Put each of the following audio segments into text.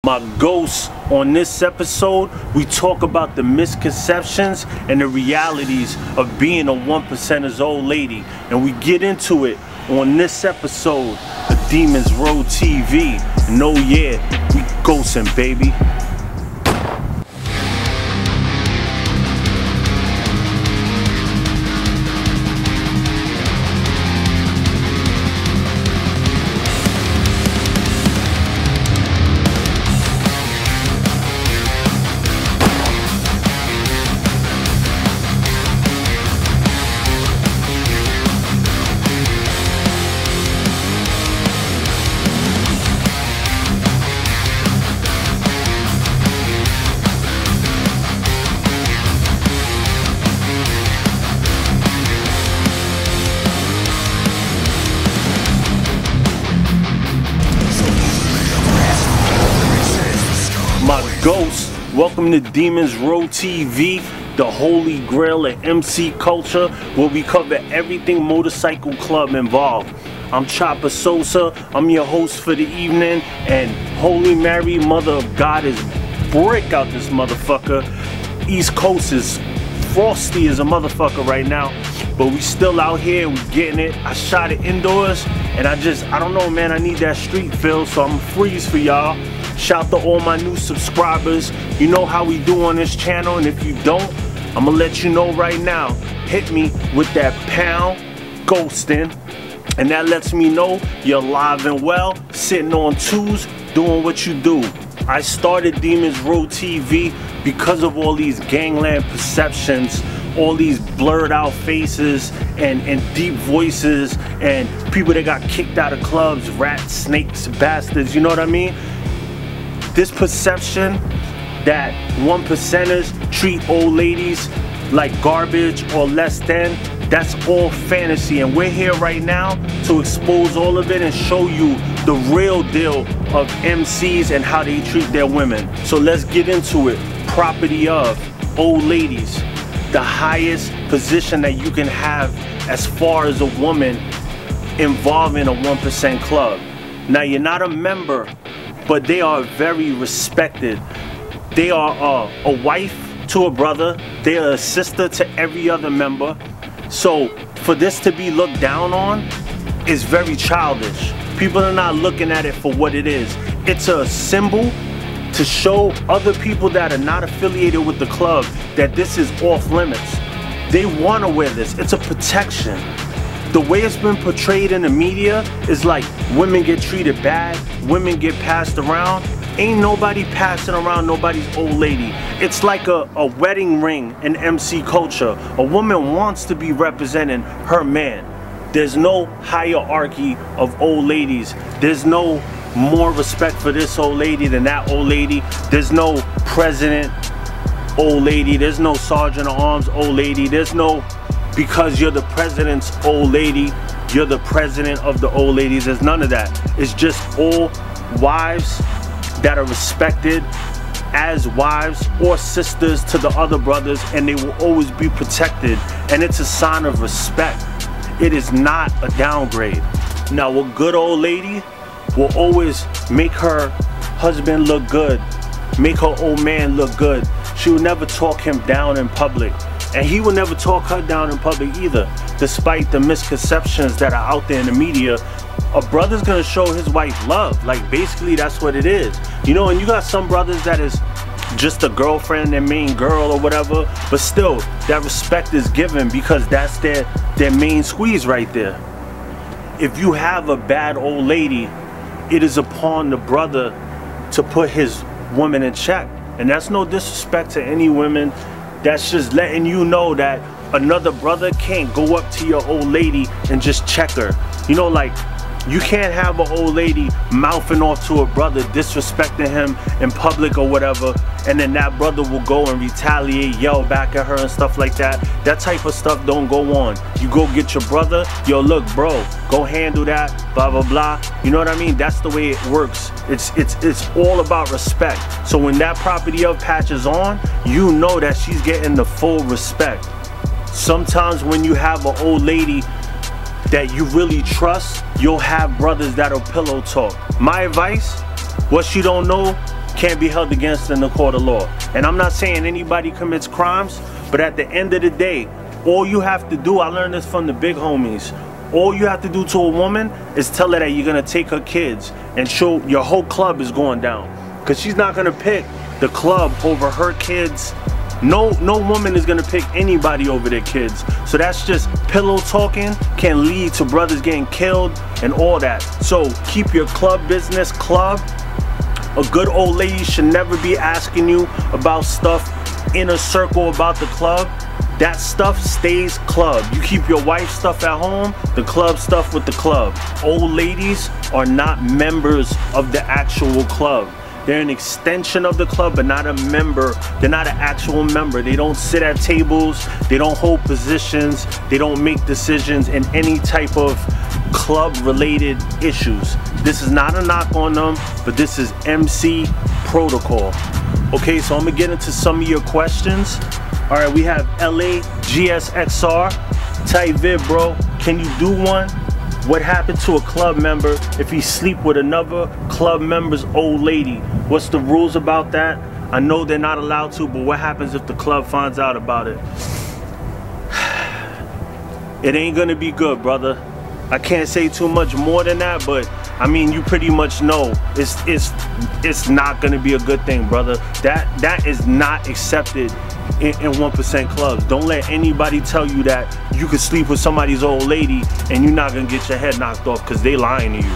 my ghost. On this episode, we talk about the misconceptions and the realities of being a 1%'er's old lady. And we get into it on this episode of Demons Row TV. And oh yeah, we ghosting, baby. My ghost, welcome to Demons Row TV, the holy grail of MC culture, where we cover everything motorcycle club involved. I'm Chopper Sosa, I'm your host for the evening, and Holy Mary, Mother of God, is break out this motherfucker. East Coast is frosty as a motherfucker right now, but we still out here, we getting it. I shot it indoors, and I don't know, man, I need that street feel, so I'm freeze for y'all. Shout to all my new subscribers. You know how we do on this channel, and if you don't, I'm gonna let you know right now. Hit me with that pound ghosting, and that lets me know you're alive and well, sitting on twos, doing what you do. I started Demons Row TV because of all these gangland perceptions, all these blurred out faces and deep voices, and people that got kicked out of clubs, rats, snakes, bastards, you know what I mean? This perception that 1%ers treat old ladies like garbage or less than, that's all fantasy, and we're here right now to expose all of it and show you the real deal of MCs and how they treat their women. So let's get into it. Property of old ladies, the highest position that you can have as far as a woman involving a 1% club. Now, you're not a member, but they are very respected. They are a wife to a brother. They are a sister to every other member. So for this to be looked down on is very childish. People are not looking at it for what it is. It's a symbol to show other people that are not affiliated with the club that this is off limits. They want to wear this. It's a protection. The way it's been portrayed in the media is like women get treated bad, women get passed around. Ain't nobody passing around nobody's old lady. It's like a wedding ring in MC culture. A woman wants to be representing her man. There's no hierarchy of old ladies. There's no more respect for this old lady than that old lady. There's no president old lady. There's no sergeant at arms old lady. There's no, because you're the president's old lady, you're the president of the old ladies. There's none of that. It's just all wives that are respected as wives or sisters to the other brothers, and they will always be protected, and it's a sign of respect. It is not a downgrade. Now, a good old lady will always make her husband look good, make her old man look good. She will never talk him down in public, and he will never talk her down in public either, despite the misconceptions that are out there in the media. A brother's gonna show his wife love. Like, basically that's what it is. You know, and you got some brothers that is just a girlfriend, their main girl or whatever, but still that respect is given because that's their main squeeze right there. If you have a bad old lady, it is upon the brother to put his woman in check. And that's no disrespect to any women. That's just letting you know that another brother can't go up to your old lady and just check her. You know, like, you can't have an old lady mouthing off to a brother, disrespecting him in public or whatever, and then that brother will go and retaliate, yell back at her and stuff like that. That type of stuff don't go on. You go get your brother, yo, look, bro, go handle that, blah, blah, blah. You know what I mean? That's the way it works. It's all about respect. So when that property of patches on, you know that she's getting the full respect. Sometimes when you have an old lady that you really trust, you'll have brothers that'll pillow talk. My advice, what she don't know, can't be held against in the court of law. And I'm not saying anybody commits crimes, but at the end of the day, all you have to do, I learned this from the big homies, all you have to do to a woman is tell her that you're gonna take her kids and show your whole club is going down. Because she's not gonna pick the club over her kids. No woman is gonna pick anybody over their kids. So that's just pillow talking, can lead to brothers getting killed and all that. So keep your club business club. A good old lady should never be asking you about stuff in a circle about the club. That stuff stays club. You keep your wife's stuff at home, the club stuff with the club. Old ladies are not members of the actual club. They're an extension of the club, but not a member. They're not an actual member. They don't sit at tables. They don't hold positions. They don't make decisions in any type of club-related issues. This is not a knock on them, but this is MC protocol. Okay, so I'm gonna get into some of your questions. All right, we have LA GSXR. Tight vid, bro. Can you do one? What happened to a club member if he sleep with another club member's old lady? What's the rules about that? I know they're not allowed to, but what happens if the club finds out about it? It ain't gonna be good, brother. I can't say too much more than that, but I mean, you pretty much know it's not gonna be a good thing, brother. That is not accepted in 1% clubs. Don't let anybody tell you that you could sleep with somebody's old lady and you're not gonna get your head knocked off, because they lying to you.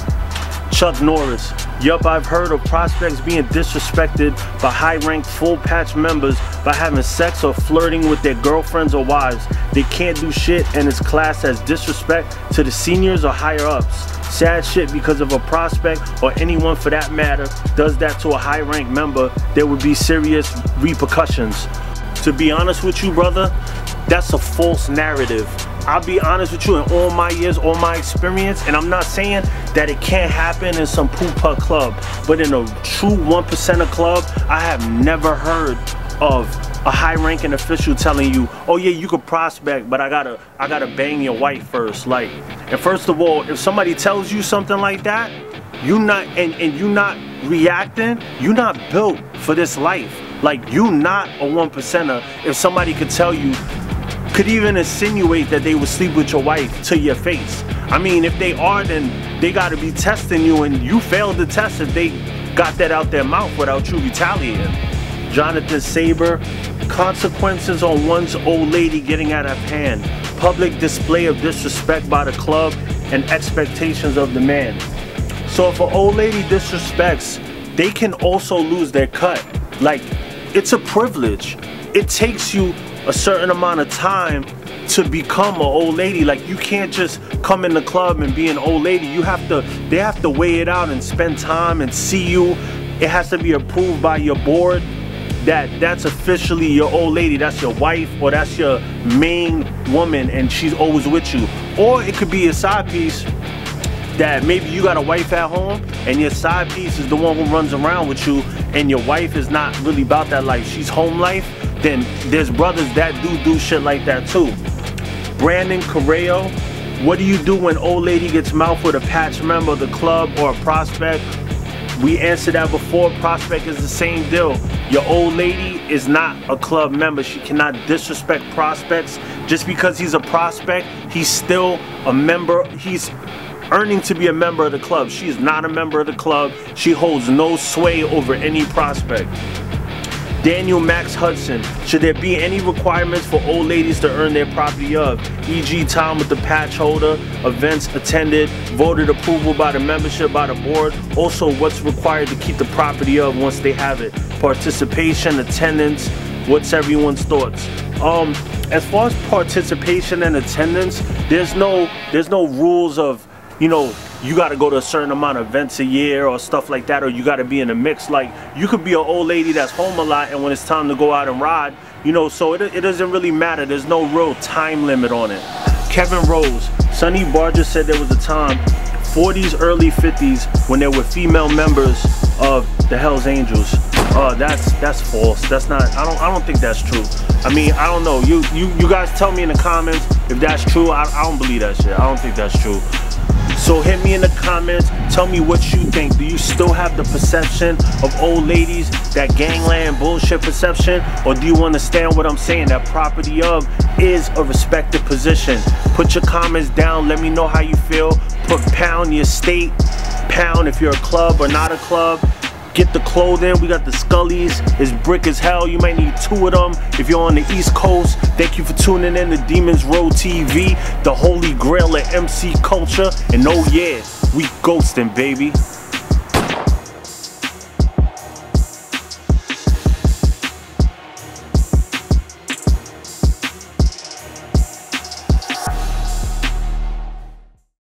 Chuck Norris. Yup, I've heard of prospects being disrespected by high-ranked full patch members by having sex or flirting with their girlfriends or wives. They can't do shit and it's classed as disrespect to the seniors or higher ups. Sad shit, because if a prospect or anyone for that matter does that to a high-ranked member, there would be serious repercussions. To be honest with you, brother, that's a false narrative. I'll be honest with you, in all my years, all my experience, and I'm not saying that it can't happen in some poop club, but in a true 1%er club, I have never heard of a high-ranking official telling you, oh yeah, you could prospect, but I gotta bang your wife first. Like, and first of all, if somebody tells you something like that, you not you not reacting, you're not built for this life. Like, you not a 1%er if somebody could tell you, could even insinuate that they would sleep with your wife to your face. I mean, if they are, then they gotta be testing you, and you failed the test if they got that out their mouth without you retaliating. Jonathan Saber. Consequences on one's old lady getting out of hand. Public display of disrespect by the club and expectations of the man. So if an old lady disrespects, they can also lose their cut. Like, it's a privilege. It takes you a certain amount of time to become an old lady. Like, you can't just come in the club and be an old lady. They have to weigh it out and spend time and see you. It has to be approved by your board that's officially your old lady. That's your wife, or that's your main woman and she's always with you. Or it could be a side piece that maybe you got a wife at home and your side piece is the one who runs around with you, and your wife is not really about that life. She's home life. Then there's brothers that do shit like that too. Brandon Correo. What do you do when old lady gets mouth with a patch member of the club or a prospect? We answered that before. Prospect is the same deal. Your old lady is not a club member. She cannot disrespect prospects. Just because he's a prospect, he's still a member. He's earning to be a member of the club. She is not a member of the club. She holds no sway over any prospect. Daniel Max Hudson. Should there be any requirements for old ladies to earn their property of, e.g. time with the patch holder, events attended, voted approval by the membership, by the board? Also, what's required to keep the property of once they have it? Participation, attendance, what's everyone's thoughts? As far as participation and attendance, there's no rules of, you know, you got to go to a certain amount of events a year or stuff like that, or you got to be in a mix. Like, you could be an old lady that's home a lot, and when it's time to go out and ride, you know, so it doesn't really matter. There's no real time limit on it. Kevin Rose. Sonny Barger said there was a time, 40s, early 50s, when there were female members of the Hells Angels. That's false. That's not, I don't think that's true. I mean, I don't know. You guys tell me in the comments if that's true. I don't believe that shit. I don't think that's true. So hit me in the comments, tell me what you think. Do you still have the perception of old ladies, that gangland bullshit perception? Or do you understand what I'm saying, that property of is a respected position? Put your comments down, let me know how you feel. Put pound your state, pound if you're a club or not a club. Get the clothing, we got the Scullies, it's brick as hell, you might need 2 of them if you're on the East Coast. Thank you for tuning in to Demons Row TV, the holy grail of MC culture. And oh yeah, we ghosting, baby.